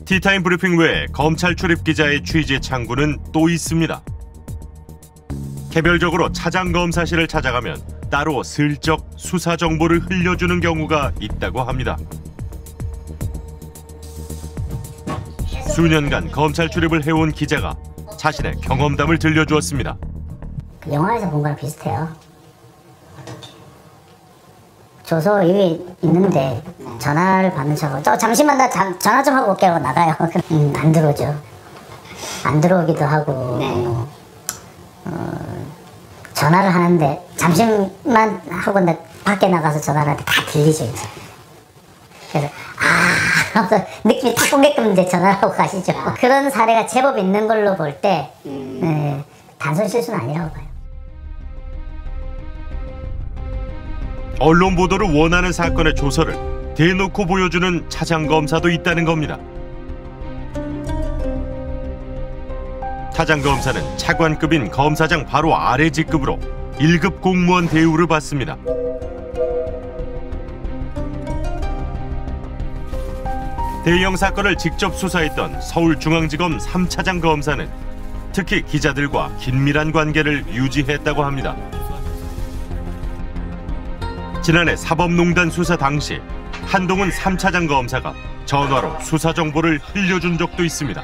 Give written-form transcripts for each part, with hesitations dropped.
티타임 브리핑 외에 검찰 출입 기자의 취재 창구는 또 있습니다. 개별적으로 차장검사실을 찾아가면 따로 슬쩍 수사 정보를 흘려주는 경우가 있다고 합니다. 수년간 검찰 출입을 해온 기자가 자신의 경험담을 들려주었습니다. 영화에서 본 거랑 비슷해요. 조서 여기 있는데 전화를 받는 척하고 잠시만 나 전화 좀 하고 올게 하고 나가요. 안 들어오죠. 안 들어오기도 하고 전화를 하는데 잠시만 하고 나 밖에 나가서 전화를 하는데 다 들리죠. 이제. 그래서 느낌이 탁 오게끔 이제 전화를 하고 가시죠. 그런 사례가 제법 있는 걸로 볼 때 단순 실수는 아니라고 봐요. 언론 보도를 원하는 사건의 조서를 대놓고 보여주는 차장검사도 있다는 겁니다. 차장검사는 차관급인 검사장 바로 아래 직급으로 1급 공무원 대우를 받습니다. 대형 사건을 직접 수사했던 서울중앙지검 3차장 검사는 특히 기자들과 긴밀한 관계를 유지했다고 합니다. 지난해 사법농단 수사 당시 한동훈 3차장 검사가 전화로 수사 정보를 흘려준 적도 있습니다.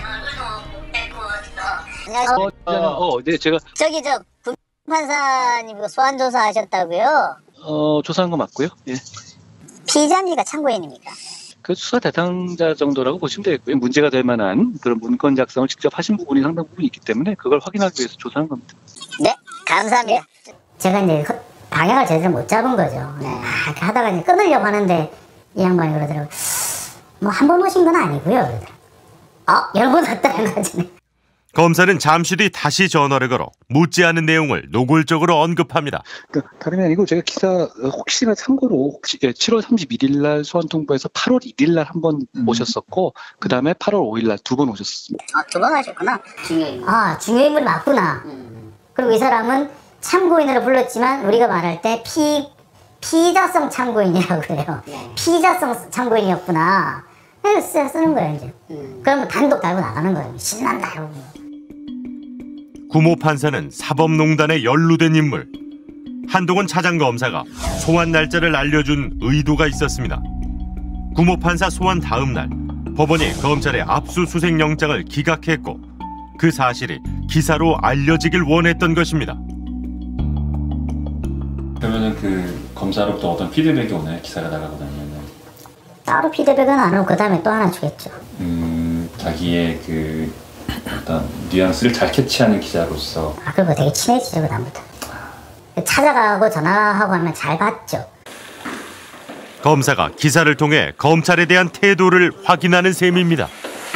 네, 제가 저기 판사님 소환 조사 하셨다고요? 조사한 거 맞고요. 예. 피의자입니까? 참고인입니까? 그 수사 대상자 정도라고 보시면 되겠고요. 문제가 될 만한 그런 문건 작성을 직접 하신 부분이 상당 부분 있기 때문에 그걸 확인하기 위해서 조사한 겁니다. 네, 감사합니다. 제가 이제 방향을 제대로 못 잡은 거죠. 이렇게 하다가 이제 끊으려고 하는데 이 양반이 그러더라고요. 뭐 한 번 오신 건 아니고요. 여러 번 왔다는 거지. 검사는 잠시 뒤 다시 전화를 걸어 묻지 않은 내용을 노골적으로 언급합니다. 그러니까 다름이 아니고 제가 기사 혹시나 참고로 7월 31일 날 소환 통보해서 8월 1일 날 한 번 오셨었고 그 다음에 8월 5일 날 2번 오셨습니다. 두 번 하셨구나. 중요인물. 중요인물이 맞구나. 그리고 이 사람은 참고인으로 불렀지만 우리가 말할 때 피의자성 참고인이라고 해요. 피의자성 참고인이었구나. 그래서 쓰는 거예요 이제. 그러면 단독 달고 나가는 거예요. 신난다 이러고. 구모 판사는 사법농단에 연루된 인물. 한동훈 차장검사가 소환 날짜를 알려준 의도가 있었습니다. 구모 판사 소환 다음 날 법원이 검찰의 압수수색 영장을 기각했고 그 사실이 기사로 알려지길 원했던 것입니다. 그러면은 그 검사로부터 어떤 피드백이 오나요? 기사가 나가고 나면은? 따로 피드백은 안 하고 그 다음에 또 하나 주겠죠. 자기의 그 어떤 뉘앙스를 잘 캐치하는 기자로서. 그리고 되게 친해지죠 그 다음부터. 찾아가고 전화하고 하면 잘 받죠. 검사가 기사를 통해 검찰에 대한 태도를 확인하는 셈입니다.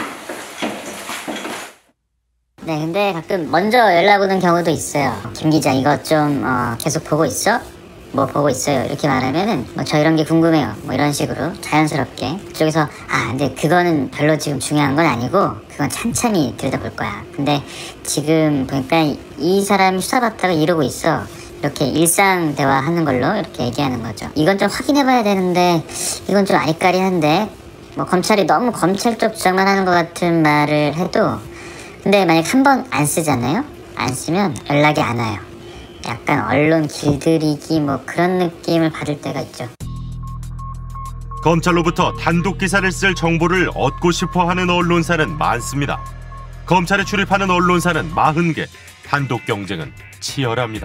네, 근데 가끔 먼저 연락 오는 경우도 있어요. 김 기자 이것 좀 계속 보고 있어? 뭐 보고 있어요 이렇게 말하면은 저 이런 게 궁금해요 뭐 이런 식으로 자연스럽게 그쪽에서 근데 그거는 별로 지금 중요한 건 아니고 그건 찬찬히 들여다볼 거야. 근데 지금 보니까 이 사람이 수사받다가 이러고 있어. 이렇게 일상 대화하는 걸로 이렇게 얘기하는 거죠. 이건 좀 확인해봐야 되는데 이건 좀 아리까리한데 뭐 검찰이 너무 검찰 쪽 주장만 하는 것 같은 말을 해도 근데 만약 한 번 안 쓰잖아요. 안 쓰면 연락이 안 와요. 약간 언론 길들이기 뭐 그런 느낌을 받을 때가 있죠. 검찰로부터 단독 기사를 쓸 정보를 얻고 싶어하는 언론사는 많습니다. 검찰에 출입하는 언론사는 40개, 단독 경쟁은 치열합니다.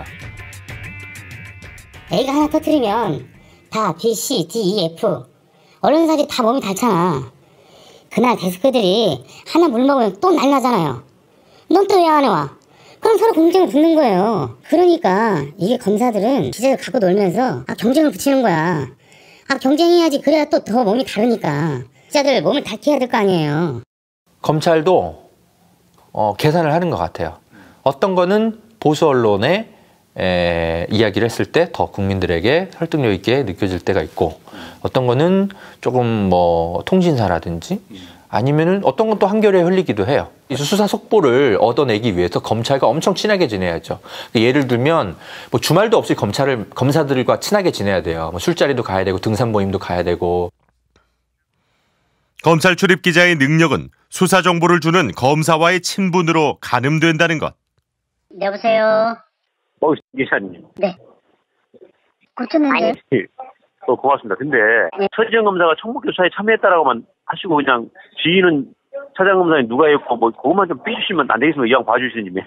A가 하나 터뜨리면 다 B, C, D, E, F 언론사들이 다 몸이 닳잖아. 그날 데스크들이 하나 물먹으면 또 날라잖아요. 넌 또 왜 안 와? 그럼 서로 공정을 붙는 거예요. 그러니까 이게 검사들은 기자들 갖고 놀면서 경쟁을 붙이는 거야. 경쟁해야지. 그래야 또 더 몸이 다르니까. 기자들 몸을 닳게 될 거 아니에요. 검찰도 계산을 하는 것 같아요. 어떤 거는 보수 언론에 이야기를 했을 때 더 국민들에게 설득력 있게 느껴질 때가 있고 어떤 거는 조금 뭐 통신사라든지 아니면은 어떤 건 또 한겨레에 흘리기도 해요. 수사 속보를 얻어내기 위해서 검찰과 엄청 친하게 지내야죠. 예를 들면 뭐 주말도 없이 검사들과 친하게 지내야 돼요. 뭐 술자리도 가야 되고 등산 모임도 가야 되고. 검찰 출입 기자의 능력은 수사 정보를 주는 검사와의 친분으로 가늠된다는 것. 여보세요. 기사님. 네. 고쳤는데요? 고맙습니다. 근데 서지정 검사가 청문교사에 참여했다라고만 하시고 그냥 지인은 차장 검사님 누가 했고 뭐 그것만 좀 빼주시면 안 되겠습니까? 이왕 봐주시는님이.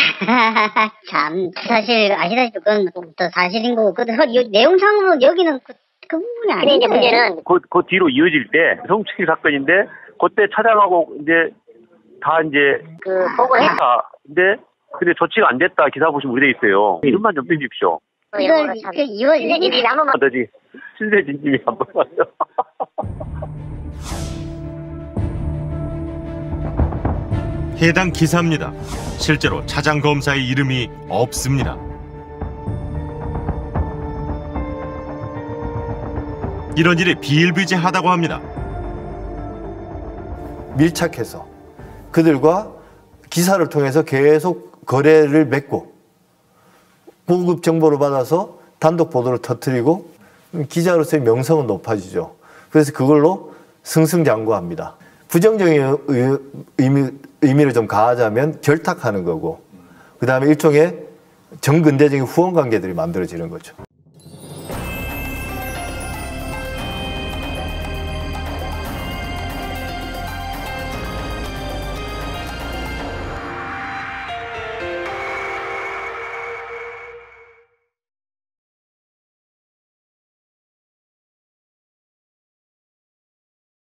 참 사실 아시다시피 그건 또 사실인 거고 그 내용상으로 여기는 그 부분이 아닌데. 근데 이제 문제는 그 뒤로 이어질 때 성추기 사건인데 그때 차장하고 이제 다 이제 보고를 했다. 근데 조치가 안 됐다 기사 보시면 우리 돼 있어요. 이름만 좀 빼주십시오. 이걸 2월 1일이 남으면 어떠지? 신세진님이 한번 봐요. 해당 기사입니다. 실제로 차장 검사의 이름이 없습니다. 이런 일이 비일비재하다고 합니다. 밀착해서 그들과 기사를 통해서 계속 거래를 맺고 고급 정보를 받아서 단독 보도를 터뜨리고 기자로서의 명성은 높아지죠. 그래서 그걸로 승승장구합니다. 부정적인 의미를 좀 가하자면 결탁하는 거고, 그 다음에 일종의 정근대적인 후원 관계들이 만들어지는 거죠.